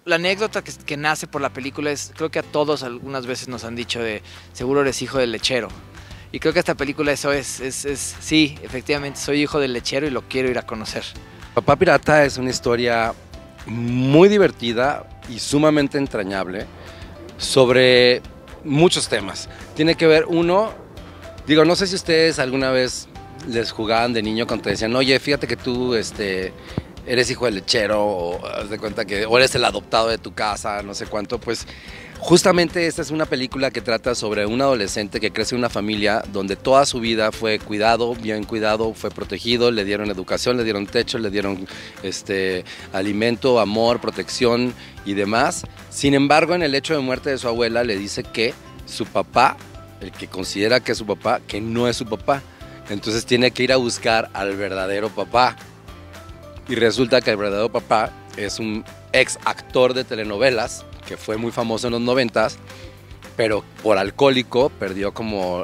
la anécdota que nace por la película es, creo que a todos algunas veces nos han dicho de, seguro eres hijo del lechero. Y creo que esta película eso es, sí, efectivamente, soy hijo del lechero y lo quiero ir a conocer. Papá Pirata es una historia muy divertida y sumamente entrañable sobre muchos temas. Tiene que ver, uno, digo, no sé si ustedes alguna vez les jugaban de niño cuando te decían, oye, fíjate que tú eres hijo del lechero, o haz de cuenta que o eres el adoptado de tu casa, no sé cuánto. Pues justamente esta es una película que trata sobre un adolescente que crece en una familia donde toda su vida fue cuidado, bien cuidado, fue protegido, le dieron educación, le dieron techo, le dieron alimento, amor, protección y demás. Sin embargo, en el hecho de muerte de su abuela le dice que su papá, el que considera que es su papá, que no es su papá. Entonces tiene que ir a buscar al verdadero papá. Y resulta que el verdadero papá es un ex actor de telenovelas que fue muy famoso en los 90s, pero por alcohólico perdió como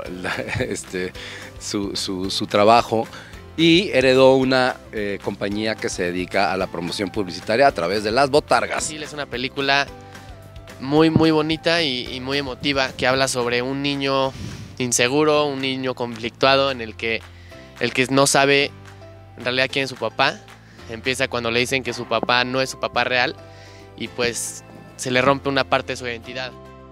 su trabajo y heredó una compañía que se dedica a la promoción publicitaria a través de las botargas. Sí, es una película muy bonita y muy emotiva, que habla sobre un niño inseguro, un niño conflictuado en el que no sabe en realidad quién es su papá. Empieza cuando le dicen que su papá no es su papá real y pues se le rompe una parte de su identidad.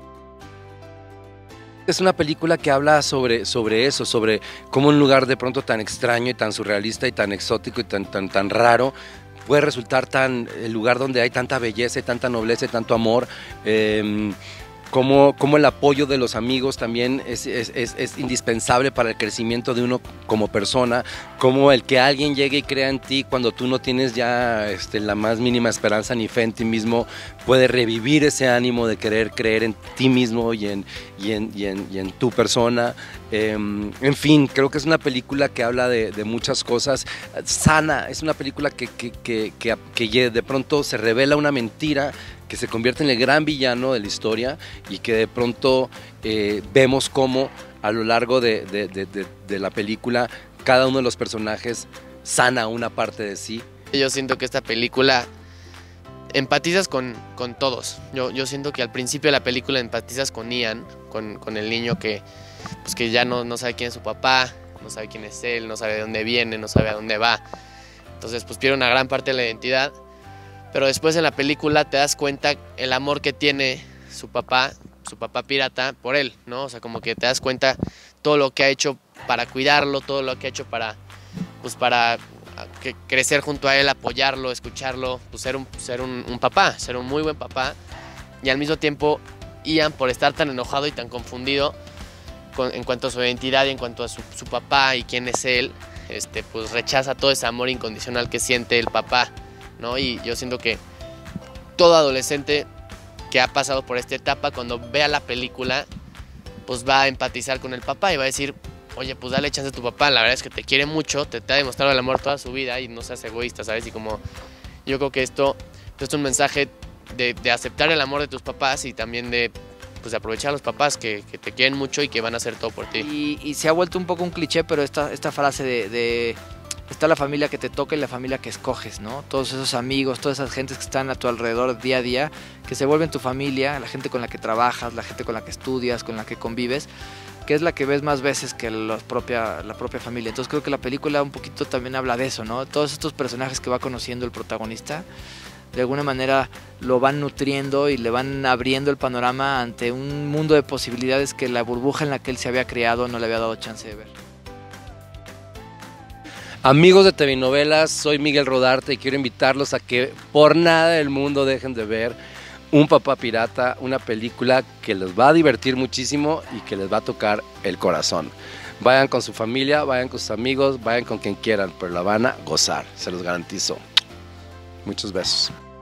Es una película que habla sobre eso, sobre cómo un lugar de pronto tan extraño y tan surrealista y tan exótico y tan raro puede resultar el lugar donde hay tanta belleza y tanta nobleza y tanto amor. Cómo el apoyo de los amigos también es indispensable para el crecimiento de uno como persona, como el que alguien llegue y crea en ti cuando tú no tienes ya la más mínima esperanza ni fe en ti mismo, puede revivir ese ánimo de querer creer en ti mismo y en tu persona. En fin, creo que es una película que habla de muchas cosas, sana, es una película que de pronto se revela una mentira, que se convierte en el gran villano de la historia y que de pronto vemos cómo a lo largo de la película cada uno de los personajes sana una parte de sí. Yo siento que esta película empatizas con todos. Yo siento que al principio de la película empatizas con Ian, con el niño que ya no sabe quién es su papá, no sabe quién es él, no sabe de dónde viene, no sabe a dónde va. Entonces pues pierde una gran parte de la identidad. Pero después en la película te das cuenta el amor que tiene su papá pirata por él, ¿no? O sea, como que te das cuenta todo lo que ha hecho para cuidarlo, todo lo que ha hecho para crecer junto a él, apoyarlo, escucharlo, pues ser un papá, ser un muy buen papá. Y al mismo tiempo Ian, por estar tan enojado y tan confundido en cuanto a su identidad y en cuanto a su papá y quién es él, pues rechaza todo ese amor incondicional que siente el papá, ¿no? Y yo siento que todo adolescente que ha pasado por esta etapa, cuando vea la película, pues va a empatizar con el papá y va a decir, oye, pues dale chance a tu papá, la verdad es que te quiere mucho, te ha demostrado el amor toda su vida y no seas egoísta, ¿sabes? Y como yo creo que esto es un mensaje de aceptar el amor de tus papás y también de aprovechar a los papás que te quieren mucho y que van a hacer todo por ti. Y se ha vuelto un poco un cliché, pero esta frase de está la familia que te toca y la familia que escoges, ¿no? Todos esos amigos, todas esas gentes que están a tu alrededor día a día, que se vuelven tu familia, la gente con la que trabajas, la gente con la que estudias, con la que convives, que es la que ves más veces que la propia familia. Entonces creo que la película un poquito también habla de eso, ¿no? Todos estos personajes que va conociendo el protagonista, de alguna manera lo van nutriendo y le van abriendo el panorama ante un mundo de posibilidades que la burbuja en la que él se había creado no le había dado chance de ver. Amigos de TV Novelas, soy Miguel Rodarte y quiero invitarlos a que por nada del mundo dejen de ver Un Papá Pirata, una película que les va a divertir muchísimo y que les va a tocar el corazón. Vayan con su familia, vayan con sus amigos, vayan con quien quieran, pero la van a gozar, se los garantizo. Muchos besos.